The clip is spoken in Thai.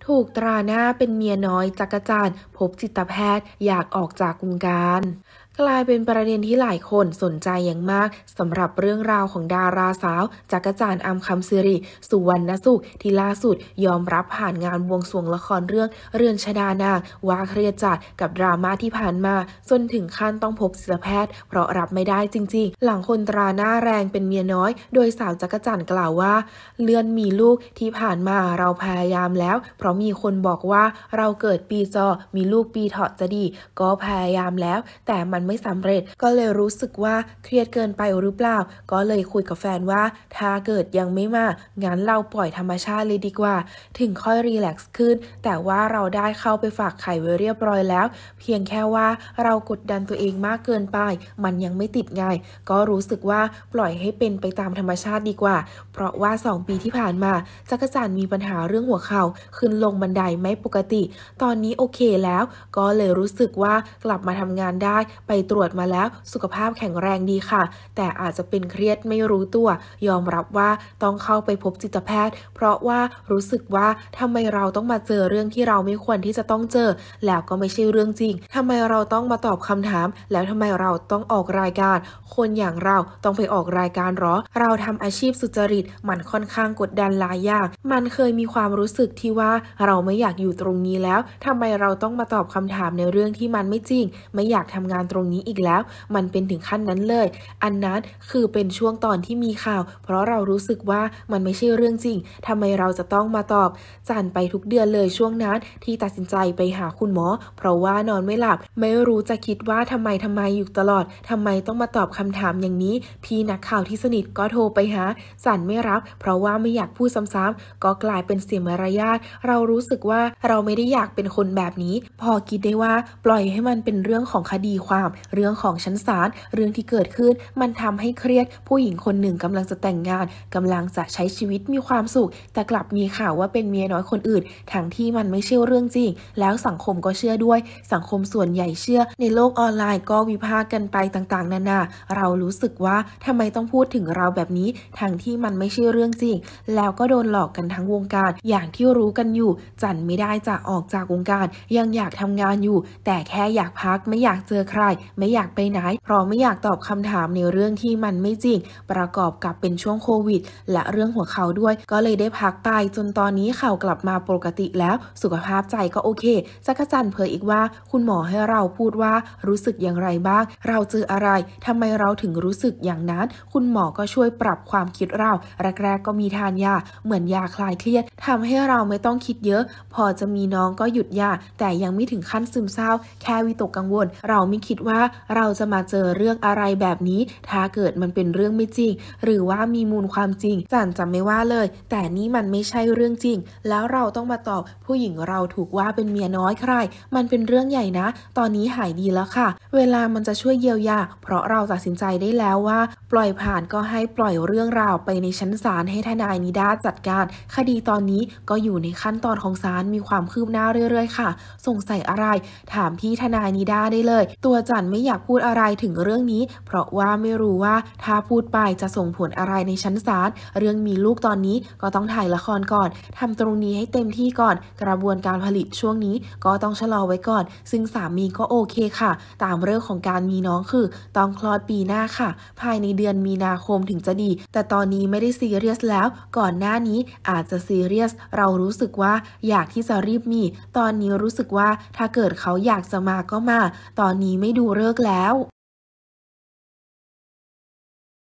ถูกตราหน้าเป็นเมียน้อยจักรจั่นพบจิตแพทย์อยากออกจากวงการกลายเป็นประเด็นที่หลายคนสนใจอย่างมากสำหรับเรื่องราวของดาราสาวจักรจั่นอำคำสิริสุวรรณสุขที่ล่าสุดยอมรับผ่านงานบวงสรวงละครเรื่องเรือนชฎานางว่าเครียดจัดกับดราม่าที่ผ่านมาจนถึงขั้นต้องพบจิตแพทย์เพราะรับไม่ได้จริงๆหลังคนตราหน้าแรงเป็นเมียน้อยโดยสาวจักรจั่นกล่าวว่าเลื่อนมีลูกที่ผ่านมาเราพยายามแล้วเพราะมีคนบอกว่าเราเกิดปีจอมีลูกปีเถาะจะดีก็พยายามแล้วแต่มันไม่สำเร็จก็เลยรู้สึกว่าเครียดเกินไปหรือเปล่าก็เลยคุยกับแฟนว่าถ้าเกิดยังไม่มางั้นเราปล่อยธรรมชาติเลยดีกว่าถึงค่อยรีแลกซ์ขึ้นแต่ว่าเราได้เข้าไปฝากไข่ไว้เรียบร้อยแล้วเพียงแค่ว่าเรากดดันตัวเองมากเกินไปมันยังไม่ติดไงก็รู้สึกว่าปล่อยให้เป็นไปตามธรรมชาติดีกว่าเพราะว่า2 ปีที่ผ่านมาจักรจั่นมีปัญหาเรื่องหัวเข่าขึ้นลงบันไดไม่ปกติตอนนี้โอเคแล้วก็เลยรู้สึกว่ากลับมาทำงานได้ไปตรวจมาแล้วสุขภาพแข็งแรงดีค่ะแต่อาจจะเป็นเครียดไม่รู้ตัวยอมรับว่าต้องเข้าไปพบจิตแพทย์เพราะว่ารู้สึกว่าทำไมเราต้องมาเจอเรื่องที่เราไม่ควรที่จะต้องเจอแล้วก็ไม่ใช่เรื่องจริงทำไมเราต้องมาตอบคำถามแล้วทำไมเราต้องออกรายการคนอย่างเราต้องไปออกรายการหรอเราทำอาชีพสุจริตมันค่อนข้างกดดันหลายอย่างมันเคยมีความรู้สึกที่ว่าเราไม่อยากอยู่ตรงนี้แล้วทำไมเราต้องมาตอบคำถามในเรื่องที่มันไม่จริงไม่อยากทำงานตรงนี้อีกแล้วมันเป็นถึงขั้นนั้นเลยอันนั้นคือเป็นช่วงตอนที่มีข่าวเพราะเรารู้สึกว่ามันไม่ใช่เรื่องจริงทำไมเราจะต้องมาตอบจั่นไปทุกเดือนเลยช่วงนั้นที่ตัดสินใจไปหาคุณหมอเพราะว่านอนไม่หลับไม่รู้จะคิดว่าทำไมอยู่ตลอดทำไมต้องมาตอบคำถามอย่างนี้พี่นักข่าวที่สนิทก็โทรไปหาจั่นไม่รับเพราะว่าไม่อยากพูดซ้ำๆก็กลายเป็นเสียมารยาทเรารู้สึกว่าเราไม่ได้อยากเป็นคนแบบนี้พอคิดได้ว่าปล่อยให้มันเป็นเรื่องของคดีความเรื่องของชั้นศาลเรื่องที่เกิดขึ้นมันทำให้เครียดผู้หญิงคนหนึ่งกำลังจะแต่งงานกำลังจะใช้ชีวิตมีความสุขแต่กลับมีข่าวว่าเป็นเมียน้อยคนอื่นทั้งที่มันไม่ใช่เรื่องจริงแล้วสังคมก็เชื่อด้วยสังคมส่วนใหญ่เชื่อในโลกออนไลน์ก็วิพากษ์กันไปต่างๆนานาเรารู้สึกว่าทำไมต้องพูดถึงเราแบบนี้ทั้งที่มันไม่ใช่เรื่องจริงแล้วก็โดนหลอกกันทั้งวงการอย่างที่รู้กันอยู่จั่นไม่ได้จะออกจากวงการยังอยากทำงานอยู่แต่แค่อยากพักไม่อยากเจอใครไม่อยากไปไหนเพราะไม่อยากตอบคำถามในเรื่องที่มันไม่จริงประกอบกับเป็นช่วงโควิดและเรื่องหัวเข่าด้วยก็เลยได้พักไปจนตอนนี้เข่ากลับมาปกติแล้วสุขภาพใจก็โอเคจักรจั่นเผยอีกว่าคุณหมอให้เราพูดว่ารู้สึกอย่างไรบ้างเราเจออะไรทำไมเราถึงรู้สึกอย่างนั้นคุณหมอก็ช่วยปรับความคิดเราแรกๆก็มีทานยาเหมือนยาคลายเครียดทำให้เราไม่ต้องคิดเยอะพอจะมีน้องก็หยุดยาแต่ยังไม่ถึงขั้นซึมเศร้าแค่วิตกกังวลเราไม่คิดว่าเราจะมาเจอเรื่องอะไรแบบนี้ถ้าเกิดมันเป็นเรื่องไม่จริงหรือว่ามีมูลความจริงจั่นจะไม่ว่าเลยแต่นี่มันไม่ใช่เรื่องจริงแล้วเราต้องมาตอบผู้หญิงเราถูกว่าเป็นเมียน้อยใครมันเป็นเรื่องใหญ่นะตอนนี้หายดีแล้วค่ะเวลามันจะช่วยเยียวยาเพราะเราตัดสินใจได้แล้วว่าปล่อยผ่านก็ให้ปล่อยเรื่องราวไปในชั้นศาลให้ทนายนิด้าจัดการคดีตอนนี้ก็อยู่ในขั้นตอนของศาลมีความคืบหน้าเรื่อยๆค่ะสงสัยอะไรถามพี่ทนายนิด้าได้เลยตัวจั่นไม่อยากพูดอะไรถึงเรื่องนี้เพราะว่าไม่รู้ว่าถ้าพูดไปจะส่งผลอะไรในชั้นศาลเรื่องมีลูกตอนนี้ก็ต้องถ่ายละครก่อนทำตรงนี้ให้เต็มที่ก่อนกระบวนการผลิตช่วงนี้ก็ต้องชะลอไว้ก่อนซึ่งสามีก็โอเคค่ะตามเรื่องของการมีน้องคือต้องคลอดปีหน้าค่ะภายในเดือนมีนาคมถึงจะดีแต่ตอนนี้ไม่ได้ซีเรียสแล้วก่อนหน้านี้อาจจะซีเรียสเรารู้สึกว่าอยากที่จะรีบมีตอนนี้รู้สึกว่าถ้าเกิดเขาอยากจะมาก็มาตอนนี้ไม่ดูฤกษ์แล้ว